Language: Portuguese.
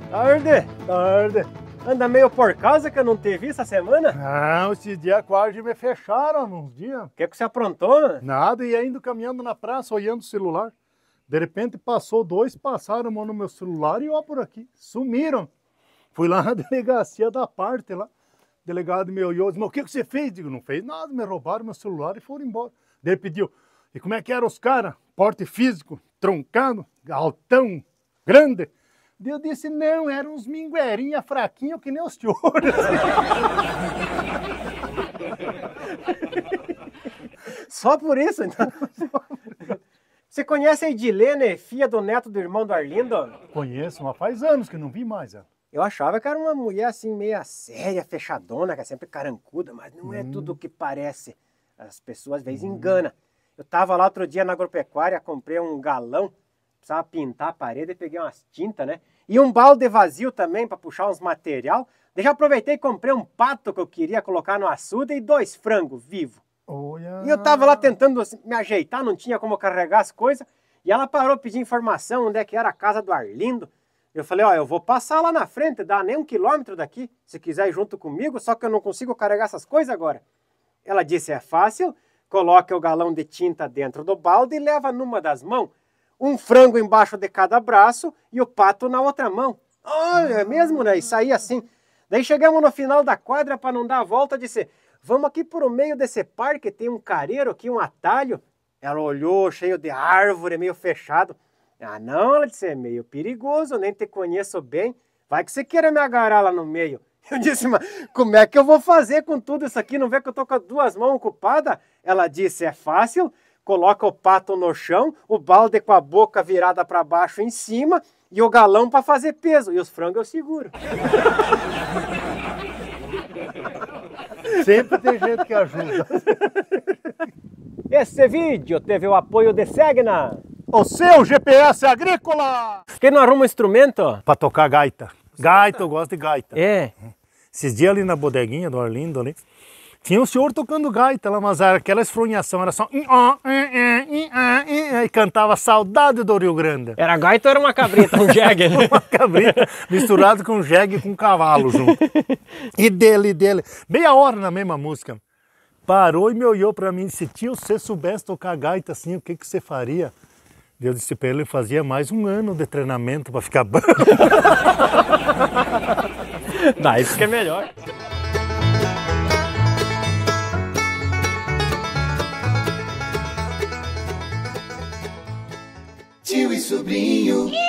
Tarde. Anda meio por causa que eu não te vi essa semana? Não, esse dia quase me fecharam uns dias. O que você aprontou? Nada, e ainda caminhando na praça, olhando o celular. De repente passou dois, passaram a mão no meu celular e ó por aqui, sumiram. Fui lá na delegacia da parte lá. O delegado me olhou e disse, mas o que você fez? Digo, não fez nada, me roubaram meu celular e foram embora. Daí ele pediu, e como é que eram os caras? Porte físico, troncado, altão, grande. Daí eu disse, não, eram uns minguerinha fraquinhos que nem os senhores. Só por isso, então? Você conhece a Edilene, filha do neto do irmão do Arlindo? Conheço, mas faz anos que não vi mais ela. Eu achava que era uma mulher assim, meia séria, fechadona, que é sempre carancuda, mas não é tudo o que parece. As pessoas às vezes enganam. Eu tava lá outro dia na agropecuária, comprei um galão, precisava pintar a parede e peguei umas tintas, né? E um balde vazio também para puxar uns material. Daí já aproveitei e comprei um pato que eu queria colocar no açude e 2 frangos vivos. Olha. E eu tava lá tentando me ajeitar, não tinha como carregar as coisas. E ela parou pedir informação onde é que era a casa do Arlindo. Eu falei, ó, eu vou passar lá na frente, dá nem 1 quilômetro daqui, se quiser ir junto comigo, só que eu não consigo carregar essas coisas agora. Ela disse, é fácil, coloca o galão de tinta dentro do balde e leva numa das mãos. Um frango embaixo de cada braço e o pato na outra mão. Olha, é mesmo, né? Isso aí assim. Daí chegamos no final da quadra para não dar a volta, disse, vamos aqui por o meio desse parque, tem um careiro aqui, um atalho. Ela olhou, cheio de árvore, meio fechado. Ah, não, ela disse, é meio perigoso, nem te conheço bem. Vai que você queira me agarrar lá no meio. Eu disse, mas como é que eu vou fazer com tudo isso aqui? Não vê que eu tô com as 2 mãos ocupadas? Ela disse, é fácil, coloca o pato no chão, o balde com a boca virada para baixo em cima e o galão para fazer peso. E os frangos eu seguro. Sempre tem gente que ajuda. Esse vídeo teve o apoio de Segna. O seu GPS agrícola! Quem não arruma instrumento? Pra tocar gaita. Gaita, eu gosto de gaita. É. Esses dias ali na bodeguinha do Arlindo ali, tinha um senhor tocando gaita lá, mas era aquela esfronhação, era só... E cantava Saudade do Rio Grande. Era gaita ou era uma cabrita, um jegue? Uma cabrita misturado com jegue e com cavalo junto. E dele, meia hora na mesma música. Parou e me olhou pra mim e disse, tio, se você soubesse tocar gaita assim, o que você faria? Eu disse pra ele, fazia mais 1 ano de treinamento pra ficar bom. Dá, isso que é melhor. Tio e sobrinho.